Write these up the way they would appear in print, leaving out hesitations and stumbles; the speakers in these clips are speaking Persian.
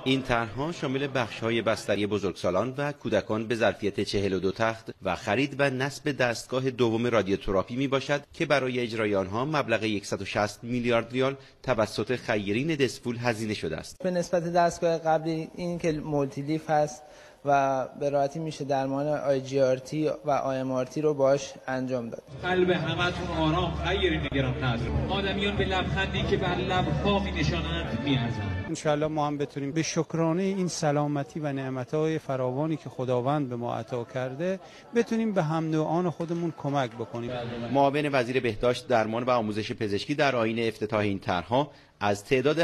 این طرح‌ها شامل بخش‌های بستری بزرگسالان و کودکان به ظرفیت 42 تخت و خرید و نصب دستگاه دوم رادیوتراپی میباشد که برای اجرای آنها مبلغ 160 میلیارد ریال توسط خیرین دسفول هزینه شده است. به نسبت دستگاه قبلی این که مولتی لیف هست و به راحتی میشه درمان IGRT و IMRT رو باش انجام داد. قلب همتون آرام، خیرین گرانقدر. آدمیان به لبخندی که بر لب‌ها می‌نشانند می‌ارزند. انشاءالله ما هم بتونیم به شکرانه این سلامتی و نعمت‌های فراوانی که خداوند به ما عطا کرده بتونیم به هم نوعان خودمون کمک بکنیم. معاون وزیر بهداشت، درمان و آموزش پزشکی در آیین افتتاح این طرح‌ها از تعداد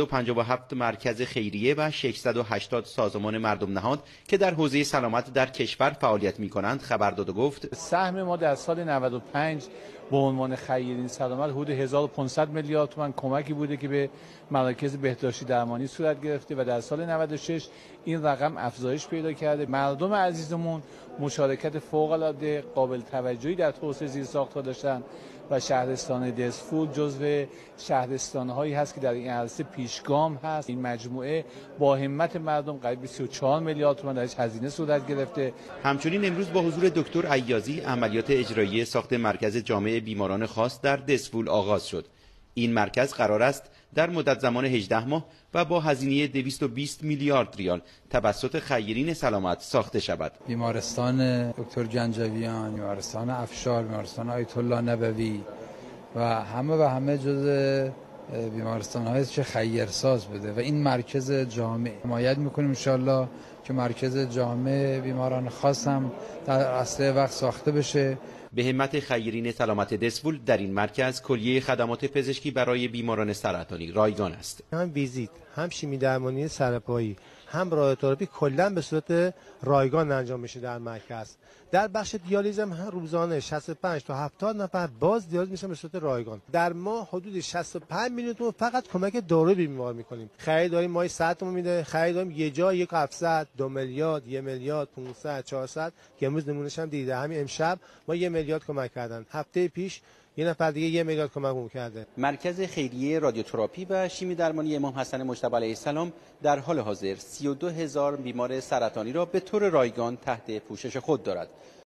857 مرکز خیریه و 680 سازمان مردم نهاد که در حوزه سلامت در کشور فعالیت می‌کنند خبر داد و گفت سهم ما در سال 95 به عنوان خیرین سلامت حدود 1500 میلیارد تومان کمکی بوده که به مراکز بهداشتی درمانی صورت گرفته و در سال 96 این رقم افزایش پیدا کرده. مردم عزیزمون مشارکت فوق‌العاده قابل توجهی در توسعه زیرساخت‌ها داشتن و شهرستان دسفول جزو شهرستان‌هایی هست که در این عرصه پیشگام هست. این مجموعه با همت مردم قریب 34 میلیارد تومان درش هزینه صورت گرفته. همچنین امروز با حضور دکتر عیاضی عملیات اجرایی ساخت مرکز جامع بیماران خاص در دسفول آغاز شد. این مرکز قرار است در مدت زمان 18 ماه و با هزینه 220 میلیارد ریال توسط خیرین سلامت ساخته شود. بیمارستان دکتر جنجویان، بیمارستان افشار، بیمارستان آیت الله نبوی و همه جزء بیمارستان‌هایی که خیرساز بوده و این مرکز جامع حمایت می‌کنیم ان شاءالله که مرکز جامع بیماران خاص هم در اسرع وقت ساخته بشه. به همت خیرین سلامت دسفول در این مرکز کلیه خدمات پزشکی برای بیماران سرطانی رایگان است. هم ویزیت، هم شیمی درمانی سرپایی، هم رادیوتراپی کلا به صورت رایگان انجام میشه در مرکز. در بخش دیالیز هم روزانه 65 تا 70 نفر باز دیالیز میشن به صورت رایگان. در ماه حدود 65 میلیون تومان فقط کمک دارویی به بیمار میکنیم. خرید داریم ماهی 100 تومان میده، خرید داریم یه جا 1700 2 میلیارد 1 میلیارد 500 400 که امروز نمونهش هم دیده. همین امشب ما 1 میلیارد کمک کردن. هفته پیش یه نفر دیگه 1 میلیارد کمک کرده. مرکز خیریه رادیوتراپی و شیمی درمانی امام حسن مجتبی علیه السلام در حال حاضر 32000 بیمار سرطانی را به طور رایگان تحت پوشش خود دارد.